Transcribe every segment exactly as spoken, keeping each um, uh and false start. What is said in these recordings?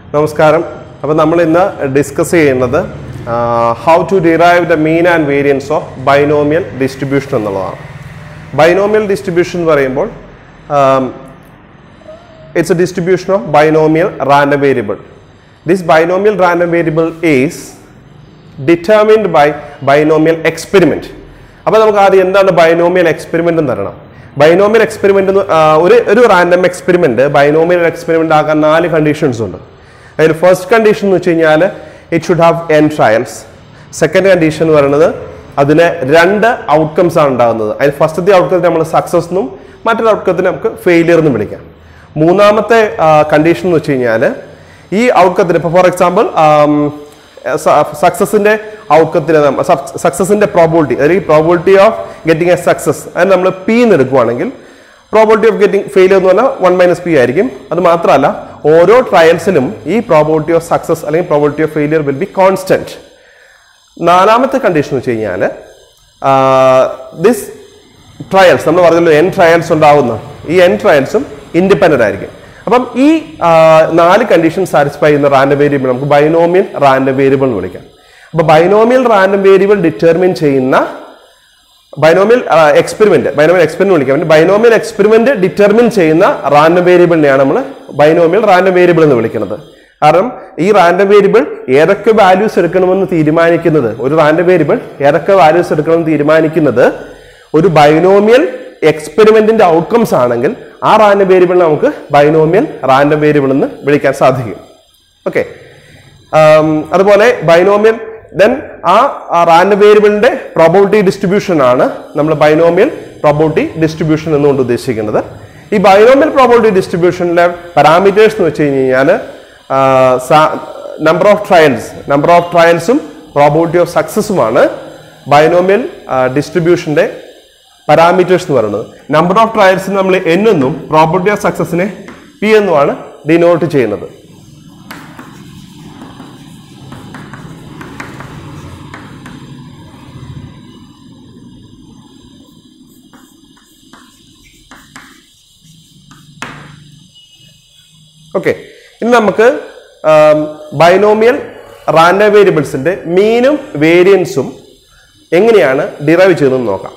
നമസ്കാരം. അപ്പോൾ നമ്മൾ ഇന്ന് ഡിസ്കസ് ചെയ്യുന്നത് how to derive the mean and variance of binomial distribution എന്നുള്ളതാണ്. ബൈനോമിയൽ ഡിസ്ട്രിബ്യൂഷൻ എന്ന് പറയുമ്പോൾ it's a distribution of binomial random variable. This binomial random variable is determined by binomial experiment. അപ്പോൾ നമുക്ക് ആദ്യം എന്താണ് ബൈനോമിയൽ എക്സ്പെരിമെൻ്റ് എന്ന് അറിയണം. ബൈനോമിയൽ എക്സ്പെരിമെൻ്റ് ഒരു ഒരു റാൻഡം എക്സ്പെരിമെൻറ്റ് ബൈനോമിയൽ എക്സ്പെരിമെൻ്റ് ആക്കാൻ നാല് കണ്ടീഷൻസ് ഉണ്ട്. അതിൽ ഫസ്റ്റ് കണ്ടീഷൻ എന്ന് വെച്ച് കഴിഞ്ഞാൽ it should have n trials. Second condition എന്ന് പറയുന്നത് അതിന് രണ്ട് ഔട്ട്കംസ് ആണ് ഉണ്ടാകുന്നത്. അതിൽ ഫസ്റ്റത്തെ ഔട്ട്കത്തിന് നമ്മൾ സക്സസ് എന്നും മറ്റൊരു ഔട്ട്കത്തിന് നമുക്ക് ഫെയിലിയർ എന്നും വിളിക്കാം. മൂന്നാമത്തെ കണ്ടീഷൻ എന്ന് വെച്ച് കഴിഞ്ഞാൽ ഈ ഔട്ട്കത്തിന് ഇപ്പോൾ ഫോർ എക്സാമ്പിൾ സക്സസിന്റെ ഔട്ട്കത്തിന് സക്സസിന്റെ പ്രോബിലിറ്റി അല്ലെങ്കിൽ probability of getting a success അത് നമ്മൾ പി എന്ന് എടുക്കുവാണെങ്കിൽ പ്രോബിലിറ്റി ഓഫ് ഗെറ്റിംഗ് ഫെയിലിയർ എന്ന് പറഞ്ഞാൽ വൺ മൈനസ് പി ആയിരിക്കും. അത് മാത്രമല്ല ഓരോ ട്രയൽസിലും ഈ പ്രോബിലിറ്റി ഓഫ് സക്സസ് അല്ലെങ്കിൽ probability of failure will be constant. നാലാമത്തെ കണ്ടീഷൻ എന്ന് വെച്ച് കഴിഞ്ഞാൽ ദിസ് ട്രയൽസ് നമ്മൾ പറഞ്ഞല്ലോ എൻ ട്രയൽസ് ഉണ്ടാവുന്ന ഈ എൻ ട്രയൽസും ഇൻഡിപെൻഡന്റ് ആയിരിക്കും. അപ്പം ഈ നാല് കണ്ടീഷൻ സാറ്റിസ്ഫൈ ചെയ്യുന്ന റാൻഡം വേരിയബിൾ നമുക്ക് ബൈനോമിയൽ റാൻഡം വേരിയബിൾ എന്ന് വിളിക്കാം. അപ്പോൾ ബൈനോമിയൽ റാൻഡം വേരിയബിൾ ഡിറ്റർമിൻ ചെയ്യുന്ന ബൈനോമിയൽ എക്സ്പെരിമെന്റ് ബൈനോമിയൽ എക്സ്പെരിമെന്റ് വിളിക്കാം. ബൈനോമിയൽ എക്സ്പെരിമെന്റ് ഡിറ്റർമിൻ ചെയ്യുന്ന റാൻഡം വേരിയബിളിനെയാണ് നമ്മൾ ബൈനോമിയൽ റാൻഡം വേരിയബിൾ എന്ന് വിളിക്കുന്നത്. കാരണം ഈ റാൻഡം വേരിയബിൾ ഏതൊക്കെ വാല്യൂസ് എടുക്കണമെന്ന് തീരുമാനിക്കുന്നത് ഒരു റാൻഡം വേരിയബിൾ ഏതൊക്കെ വാല്യൂസ് എടുക്കണമെന്ന് തീരുമാനിക്കുന്നത് ഒരു ബൈനോമിയൽ എക്സ്പെരിമെന്റിന്റെ ഔട്ട്കംസ് ആണെങ്കിൽ ആ റാൻഡം വേരിയബിളിനെ നമുക്ക് ബൈനോമിയൽ റാൻഡം വേരിയബിൾ എന്ന് വിളിക്കാൻ സാധിക്കും. ഓക്കെ, അതുപോലെ ബൈനോമിയൽ ദെൻ ആ റാൻഡം വേരിയബിളിന്റെ പ്രോബബിലിറ്റി ഡിസ്ട്രിബ്യൂഷൻ ആണ് നമ്മൾ ബൈനോമിയൽ പ്രോബബിലിറ്റി ഡിസ്ട്രിബ്യൂഷൻ എന്നുകൊണ്ട് ഉദ്ദേശിക്കുന്നത്. ഈ ബൈനോമിയൽ പ്രോബബിലിറ്റി ഡിസ്ട്രിബ്യൂഷനിലെ പാരാമീറ്റേഴ്സ് എന്ന് വെച്ച് കഴിഞ്ഞാൽ number of trials number of ട്രയൽസും പ്രോബബിലിറ്റി ഓഫ് സക്സസുമാണ് ബൈനോമിയൽ ഡിസ്ട്രിബ്യൂഷന്റെ പാരാമീറ്റേഴ്സ് എന്ന് പറയുന്നത്. നമ്പർ ഓഫ് ട്രയൽസിന് നമ്മൾ എൻ എന്നും പ്രോബബിലിറ്റി ഓഫ് സക്സസിനെ പി എന്നുമാണ് ഡിനോട്ട് ചെയ്യുന്നത്. ഓക്കെ, ഇനി നമുക്ക് ബൈനോമിയൽ റാൻഡം വേരിയബിൾസിന്റെ മീനും വേരിയൻസും എങ്ങനെയാണ് ഡിറൈവ് ചെയ്തതെന്ന് നോക്കാം.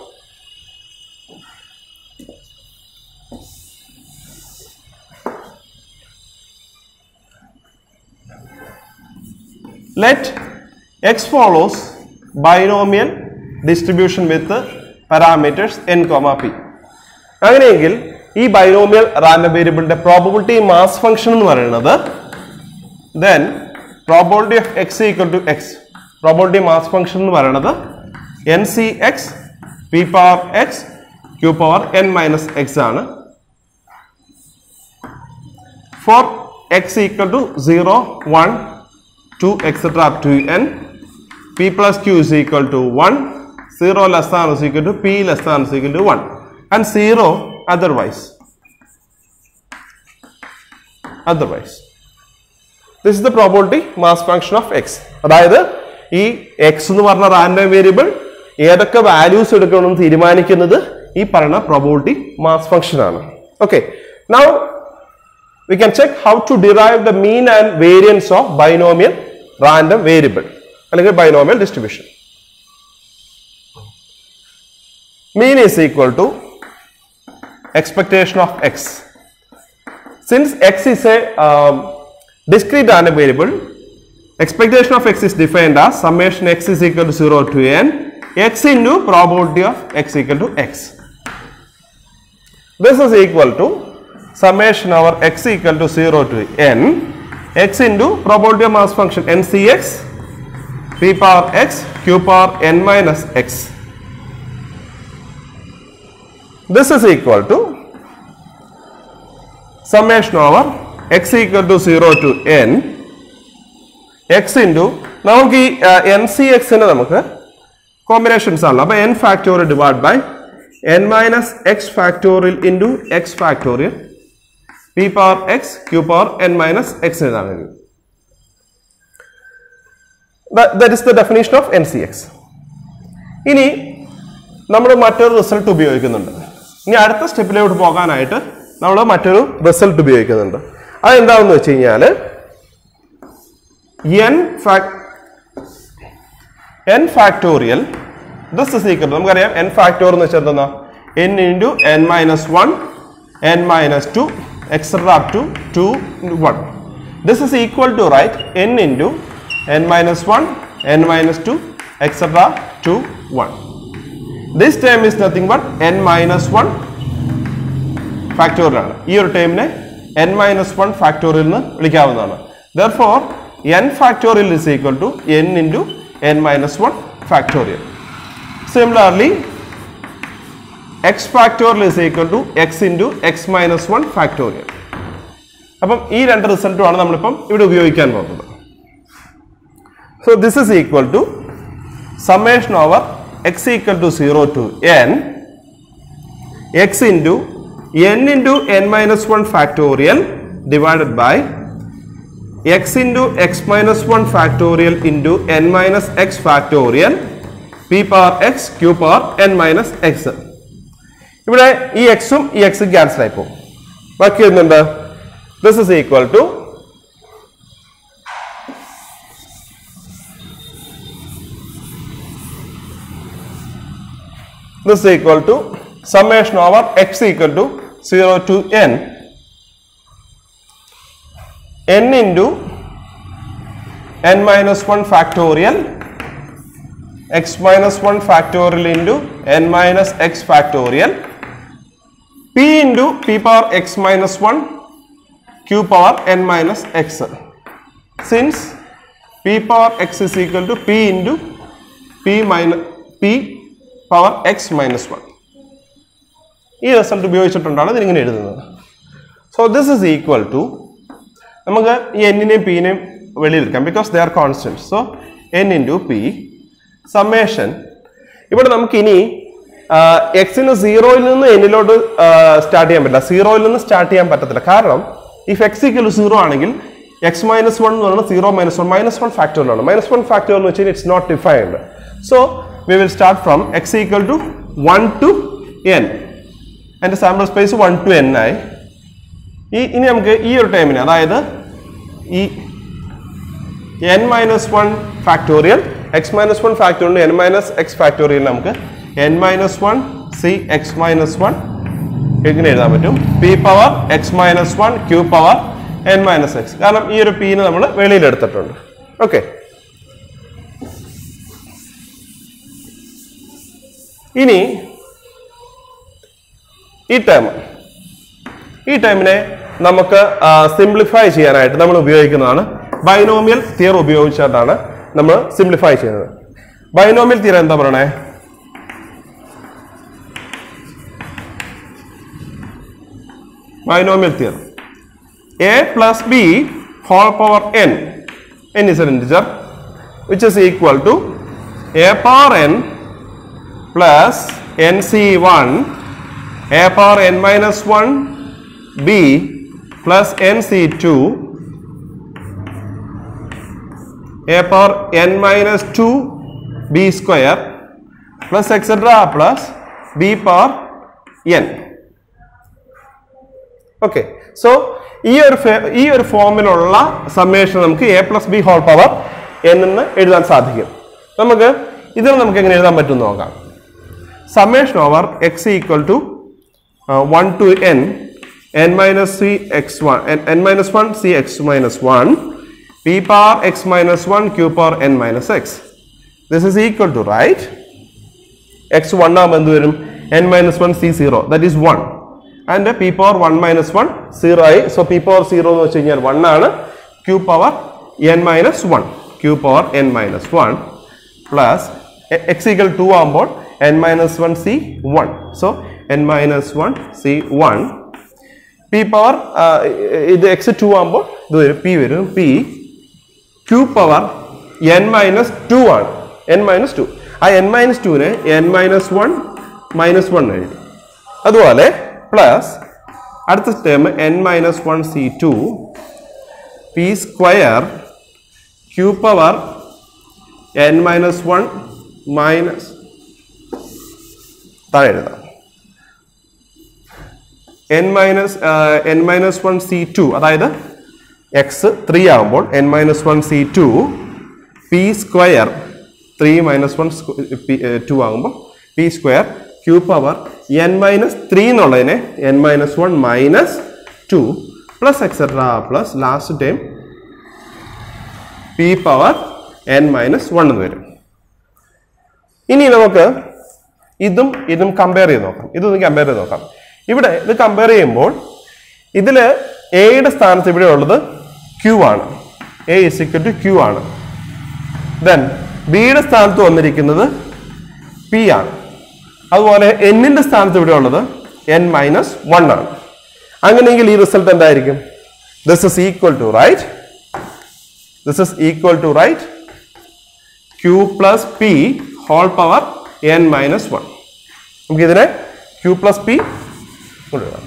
Let x follows binomial distribution with parameters n, p. അങ്ങനെയെങ്കിൽ ഈ ബൈനോമിയൽ റാൻഡം വേരിയബിളിന്റെ പ്രോബബിലിറ്റി മാസ് ഫംഗ്ഷൻ എന്ന് പറയുന്നത് then probability of x equal to x probability mass function എന്ന് പറയുന്നത് n c x p power x q power n minus x ആണ്. For x equal to zero one two et cetera up to n, p plus q is equal to one, zero less than or equal to p less than or equal to one, and zero otherwise. Otherwise, this is the probability mass function of x. അതായത് ഈ x എന്ന് പറഞ്ഞ random variable ഏതൊക്കെ values എടുക്കണമെന്ന് തീരുമാനിക്കുന്നത് ഈ പറയുന്ന probability mass function ആണ്. Okay, now we can check how to derive the mean and variance of binomial random variable അല്ലെങ്കിൽ binomial distribution. Mean is equal to expectation of x. Since x is a um, discrete random variable, expectation of x is defined as summation x is equal to zero to n x into probability of x equal to x. This is equal to summation over x equal to zero to n x into probability of mass function n c x p power x q power n minus x. This is equal to summation over x equal to zero to n x into നമുക്ക് ഈ N C എക്സിന് നമുക്ക് combinations ആണ്. അപ്പോൾ n factorial divide by n minus x factorial into x factorial p power x q power n minus x എന്നാണ്. That is the definition of N C X. ഇനി നമ്മൾ മറ്റൊരു റിസൾട്ട് ഉപയോഗിക്കുന്നുണ്ട്. ഇനി അടുത്ത സ്റ്റെപ്പിലോട്ട് പോകാനായിട്ട് നമ്മൾ മറ്റൊരു റിസൾട്ട് ഉപയോഗിക്കുന്നുണ്ട്. അതെന്താണെന്ന് വെച്ച് കഴിഞ്ഞാൽ n fact n factorial. This is equal to നമുക്കറിയാം n factorial എന്ന് വെച്ചാൽ എന്താ n into n minus one, n minus two, et cetera up to two into one. This is equal to, right, n into n minus one, n minus two, et cetera to one. This term is nothing but n minus one factorial. This term ne n minus one factorial nu vilikavunnaanu. Therefore, n factorial is equal to n into n minus one factorial. Similarly, x factorial is equal to x into x minus one factorial. അപ്പം ഈ രണ്ട് റിസൾട്ടുമാണ് നമ്മളിപ്പം ഇവിടെ ഉപയോഗിക്കാൻ പോകുന്നത്. So this is equal to summation over x equal to zero to n x into n into n minus one factorial divided by x into x minus one factorial into n minus x factorial p power x q power n minus x. ഇവിടെ ഈ x ഉം ഈ x cancel ആയി പോകും. ബാക്കി വരുന്നുണ്ട് this is equal to this is equal to summation over x equal to zero to n n into n minus one factorial x minus one factorial into n minus x factorial p into p power x minus one q power n minus x. Since p power x is equal to p into p minus p power x minus one. ഈ result ഉപയോഗിച്ചിട്ടുണ്ടാണ് ഇതിങ്ങനെ എഴുതുന്നത്. So this is equal to നമുക്ക് ഈ എന്നിനെയും പിന്നെയും വെളിയിലെടുക്കാം because they are constant. So n into p summation. ഇവിടെ നമുക്ക് ഇനി എക്സിന് സീറോയിൽ നിന്ന് എന്നിലോട്ട് സ്റ്റാർട്ട് ചെയ്യാൻ പറ്റില്ല, സീറോയിൽ നിന്ന് സ്റ്റാർട്ട് ചെയ്യാൻ പറ്റത്തില്ല. കാരണം if x equal to zero ആണെങ്കിൽ എക്സ് മൈനസ് വൺ എന്ന് പറയുന്നത് zero minus one minus one factorial ആണ്. മൈനസ് വൺ ഫാക്ടോറിയൽ എന്ന് വെച്ച് കഴിഞ്ഞാൽ it's not defined. So we will start from x equal to one to n. അതിൻ്റെ sample space one to n ആയി. ഈ ഇനി നമുക്ക് ഈ ഒരു ടൈമിന് അതായത് ഈ n minus one factorial x minus one factorial n minus x factorial നമുക്ക് N minus one c x minus one ഇങ്ങനെ എഴുതാൻ പറ്റും. P power x minus one q power n minus x. കാരണം ഈ ഒരു പീനെ നമ്മൾ വെളിയിലെടുത്തിട്ടുണ്ട്. ഓക്കെ, ഇനി ഈ ടേം ഈ ടേമിനെ നമുക്ക് സിംപ്ലിഫൈ ചെയ്യാനായിട്ട് നമ്മൾ ഉപയോഗിക്കുന്നതാണ് ബൈനോമിയൽ തിയറം ഉപയോഗിച്ചിട്ടാണ് നമ്മൾ സിംപ്ലിഫൈ ചെയ്യുന്നത്. ബൈനോമിയൽ തിയറം എന്താ പറയണേ? Binomial theorem. A plus b whole power n, n is an integer, which is equal to a power n plus n c one, a power n minus one b plus n c two, a power n minus two b square plus etc plus b power n. ഓക്കെ, so ഈ ഒരു ഈ ഒരു ഫോമിലുള്ള summation നമുക്ക് a plus b whole power n എന്ന് എഴുതാൻ സാധിക്കും. നമുക്ക് ഇതിന് നമുക്ക് എങ്ങനെ എഴുതാൻ പറ്റും നോക്കാം. Summation over x equal to one to n n minus c x one n minus one c x minus one p power x minus one q power n minus x. This is equal to right x one ആകുമ്പോൾ എന്ത് വരും? N minus one c zero, that is one. And p power one minus one zero ആയി. So p power zero എന്ന് വെച്ച് കഴിഞ്ഞാൽ one ആണ്. Q power n minus one, Q power n minus one plus x equal two ആകുമ്പോൾ n minus one c one. So n minus one c one. p power ഇത് x two ആകുമ്പോൾ ഇത് വരും p വരും p q power n minus two ആണ്. n minus two. ആ n minus two നെ n minus one minus one എഴുതി. അതുപോലെ പ്ലസ് അടുത്ത term n minus one c two p square q power n minus one minus താഴെ എഴുതാം n minus n minus one c two, അതായത് x three ആകുമ്പോൾ n minus one c two p square three minus one two ആകുമ്പോൾ p square q power n minus three എന്നുള്ളതിനെ n minus one minus two plus etcetera plus last time p power n minus one എന്ന് വരും. ഇനി നമുക്ക് ഇതും ഇതും compare ചെയ്ത് നോക്കാം. ഇതൊന്ന് കമ്പയർ ചെയ്ത് നോക്കാം. ഇവിടെ ഇത് കമ്പയർ ചെയ്യുമ്പോൾ ഇതിൽ എയുടെ സ്ഥാനത്ത് ഇവിടെ ഉള്ളത് ക്യൂ ആണ്. A is equal to q ആണ്. ദെൻ ബിയുടെ സ്ഥാനത്ത് വന്നിരിക്കുന്നത് പി ആണ്. അതുപോലെ എന്നിന്റെ സ്ഥാനത്ത് ഇവിടെ ഉള്ളത് എൻ മൈനസ് വൺ ആണ്. അങ്ങനെയെങ്കിൽ ഈ റിസൾട്ട് എന്തായിരിക്കും? This is equal to right this is equal to right q plus p whole power n minus one. നമുക്ക് ഇതിനെ ക്യൂ പ്ലസ് പി കൊണ്ടുവരാം.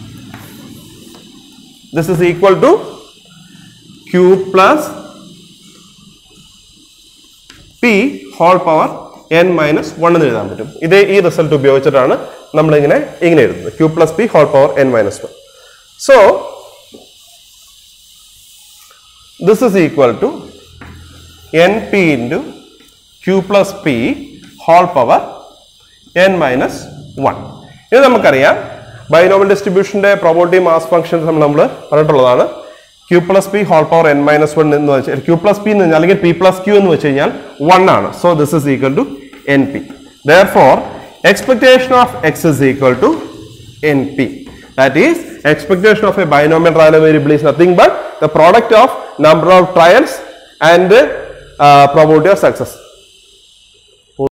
This is equal to q plus p whole power n minus one എന്ന് എഴുതാൻ പറ്റും. ഇതേ ഈ result ഉപയോഗിച്ചിട്ടാണ് നമ്മളിങ്ങനെ ഇങ്ങനെ എഴുതുന്നത്, q plus p whole power n minus one. So this is equal to n p into q plus p whole power n minus one. ഇത് നമുക്കറിയാം ബൈനോമിയൽ ഡിസ്ട്രിബ്യൂഷന്റെ പ്രോബബിലിറ്റി മാസ് ഫംഗ്ഷൻസ് നമ്മൾ നമ്മൾ പറഞ്ഞിട്ടുള്ളതാണ്. Q plus p whole power n minus one എന്ന് വെച്ചാൽ Q plus P എന്ന് വെച്ചാൽ അല്ലെങ്കിൽ പി പ്ലസ് ക്യൂ എന്ന് വെച്ച് കഴിഞ്ഞാൽ വൺ ആണ്. So this is equal to n p. Therefore, expectation of x is equal to N P. That is, expectation of a binomial random variable is nothing but the product of number of trials and uh, probability of success.